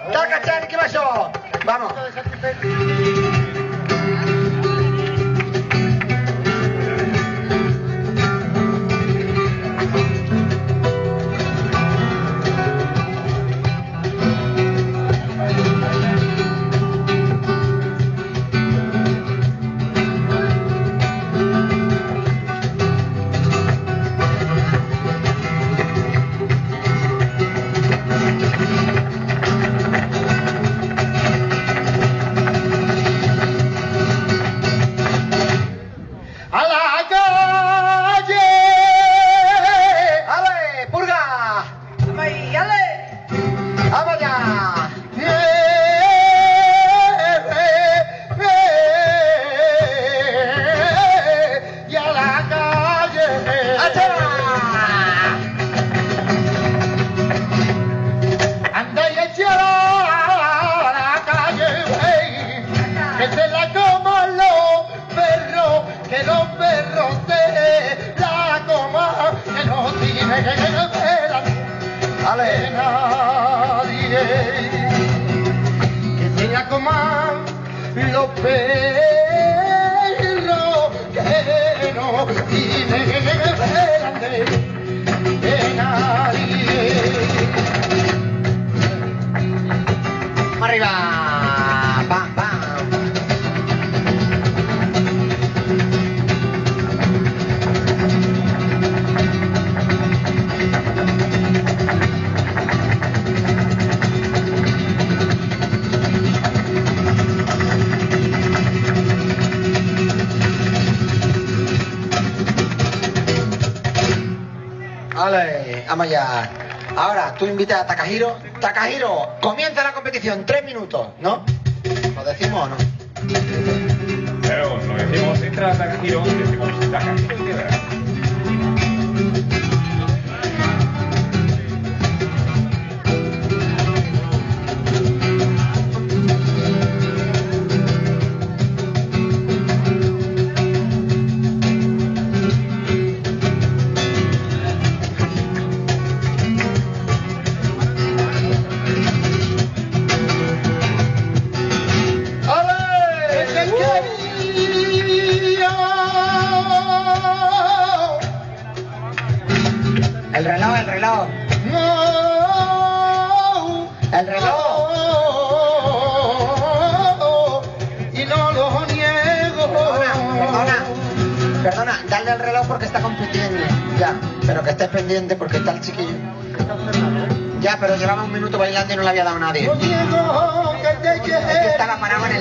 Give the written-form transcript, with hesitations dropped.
Takachan, ¿qué pasó? Vamos. Que los perros se la coman, que no tiene que Ale. nadie, que se la coman los perros, que no tiene que nadie. Arriba. Pam, pam. Vale, vamos allá. Ahora, tú invitas a Takahiro. Takahiro, comienza la competición, 3 minutos, ¿no? ¿Lo decimos o no? Pero lo decimos, entra Takahiro, decimos Takahiro y queda. El reloj, el reloj. No, El reloj. y no lo niego. Perdona, dale el reloj porque está compitiendo. Ya, pero que estés pendiente porque está el chiquillo. Ya, pero llevaba 1 minuto bailando y no le había dado a nadie. No niego que te Es que estaba parado en el